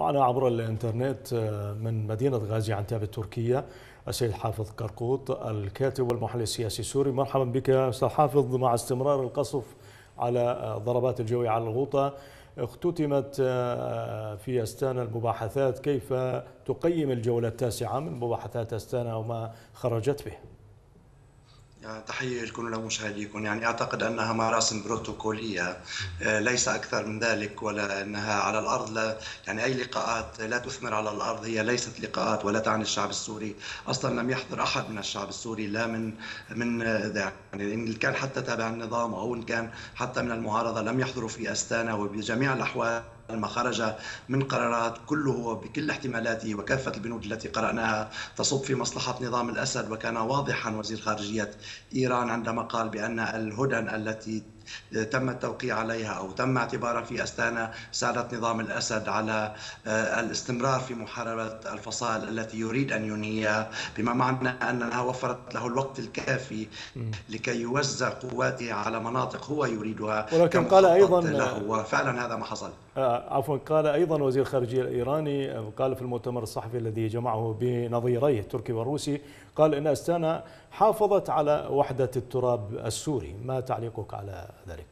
معنا عبر الإنترنت من مدينة غازي عنتاب التركية السيد حافظ قرقوط الكاتب والمحلل السياسي السوري. مرحبا بك أستاذ حافظ. مع استمرار القصف على ضربات الجوية على الغوطة، اختتمت في أستانا المباحثات، كيف تقيم الجولة التاسعة من مباحثات أستانا وما خرجت به؟ تحية لكم ولمشاهديكم. أعتقد أنها مراسم بروتوكولية، ليس أكثر من ذلك، ولا أنها على الأرض. لا أي لقاءات لا تثمر على الأرض هي ليست لقاءات ولا تعني الشعب السوري. أصلا لم يحضر أحد من الشعب السوري، لا من إن كان حتى تابع النظام أو إن كان حتى من المعارضة، لم يحضروا في أستانا. وبجميع الأحوال ما خرج من قرارات كله بكل احتمالاته وكافة البنود التي قرأناها تصب في مصلحة نظام الأسد. وكان واضحا وزير خارجية إيران عندما قال بأن الهدن التي تم التوقيع عليها أو تم اعتبارها في أستانا ساعدت نظام الأسد على الاستمرار في محاربة الفصائل التي يريد أن ينهيها، بما معنى أنها وفرت له الوقت الكافي لكي يوزع قواته على مناطق هو يريدها. ولكن قال أيضا له، وفعلا هذا ما حصل. قال أيضا وزير الخارجية الإيراني، قال في المؤتمر الصحفي الذي جمعه بنظيريه التركي والروسي، قال إن أستانا حافظت على وحدة التراب السوري. ما تعليقك على ذلك؟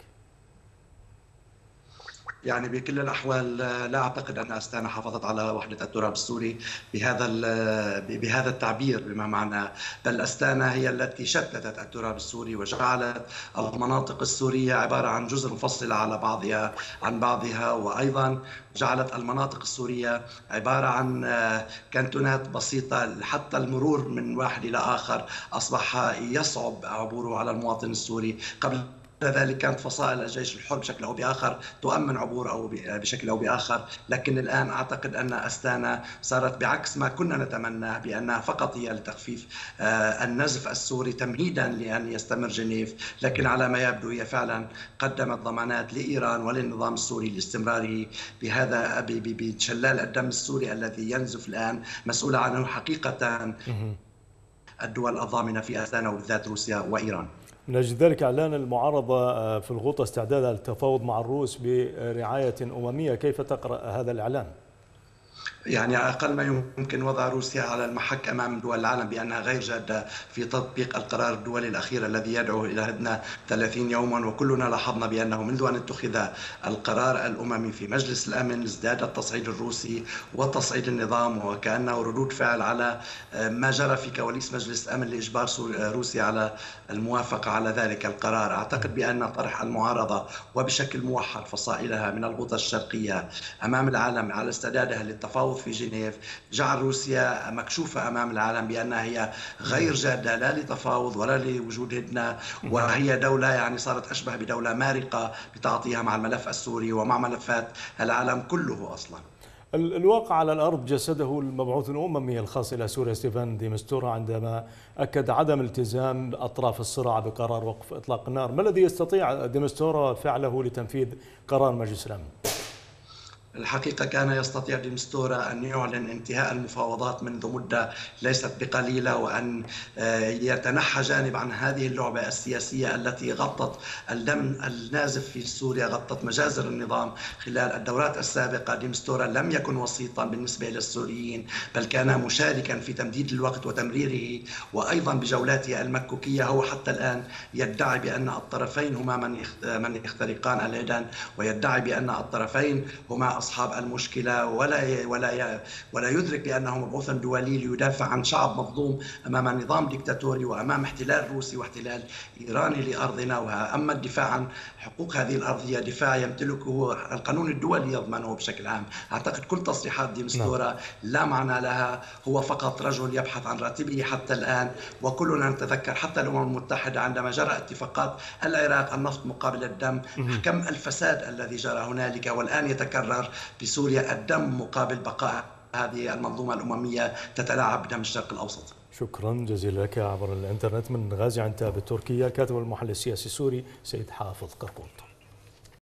بكل الأحوال لا أعتقد أن أستانا حافظت على وحدة التراب السوري بهذا التعبير، بما معنى بل أستانا هي التي شتتت التراب السوري وجعلت المناطق السورية عبارة عن جزر منفصلة على بعضها عن بعضها، وأيضا جعلت المناطق السورية عبارة عن كانتونات بسيطة. حتى المرور من واحد إلى آخر أصبح يصعب عبوره على المواطن السوري. قبل ذلك كانت فصائل الجيش الحر بشكل أو بآخر تؤمن عبور أو بشكل أو بآخر، لكن الآن أعتقد أن أستانا صارت بعكس ما كنا نتمناه، بأنها فقط هي لتخفيف النزف السوري تمهيدا لأن يستمر جنيف. لكن على ما يبدو هي فعلا قدمت ضمانات لإيران وللنظام السوري لاستمراره بهذا بشلال الدم السوري الذي ينزف الآن، مسؤولة عنه حقيقة الدول الضامنة في أستانا وبالذات روسيا وإيران. من أجل ذلك أعلان المعارضة في الغوطة استعدادها للتفاوض مع الروس برعاية أممية. كيف تقرأ هذا الإعلان؟ أقل ما يمكن وضع روسيا على المحك أمام دول العالم بأنها غير جادة في تطبيق القرار الدولي الأخير الذي يدعو إلى هدنة 30 يوما. وكلنا لاحظنا بأنه منذ أن اتخذ القرار الأممي في مجلس الأمن ازداد التصعيد الروسي وتصعيد النظام، وكأنه ردود فعل على ما جرى في كواليس مجلس الأمن لإجبار روسيا على الموافقة على ذلك القرار. أعتقد بأن طرح المعارضة وبشكل موحد فصائلها من الغوطة الشرقية أمام العالم على استعدادها للتفاوض في جنيف جعل روسيا مكشوفة أمام العالم بأنها هي غير جادة لا لتفاوض ولا لوجود هدنة، وهي دولة صارت أشبه بدولة مارقة بتعاطيها مع الملف السوري ومع ملفات العالم كله. أصلا الواقع على الأرض جسده المبعوث الأممي الخاص إلى سوريا ستيفان دي مستورا عندما أكد عدم التزام أطراف الصراع بقرار وقف إطلاق النار. ما الذي يستطيع دي مستورا فعله لتنفيذ قرار مجلس الأمن؟ الحقيقة كان يستطيع دي مستورا أن يعلن انتهاء المفاوضات منذ مدة ليست بقليلة، وأن يتنحى جانب عن هذه اللعبة السياسية التي غطت الدم النازف في سوريا، غطت مجازر النظام خلال الدورات السابقة. دي مستورا لم يكن وسيطا بالنسبة للسوريين، بل كان مشاركا في تمديد الوقت وتمريره، وأيضا بجولاته المكوكية. هو حتى الآن يدعي بأن الطرفين هما من يخترقان الهدن، ويدعي بأن الطرفين هما أصحاب المشكلة، ولا يدرك بأنه مبعوث دولي ليدافع عن شعب مظلوم أمام نظام ديكتاتوري وأمام احتلال روسي واحتلال إيراني لأرضنا. أما الدفاع عن حقوق هذه الأرض هي دفاع يمتلكه القانون الدولي يضمنه بشكل عام. أعتقد كل تصريحات دي مستورا لا معنى لها، هو فقط رجل يبحث عن راتبه حتى الآن. وكلنا نتذكر حتى الأمم المتحدة عندما جرى اتفاقات العراق النفط مقابل الدم، كم الفساد الذي جرى هنالك، والآن يتكرر بسوريا الدم مقابل بقاء هذه المنظومة الأممية تتلاعب بدم الشرق الأوسط. شكرا جزيلا لك عبر الإنترنت من غازي عنتاب تركيا الكاتب والمحلل السياسي السوري سيد حافظ قرقوط.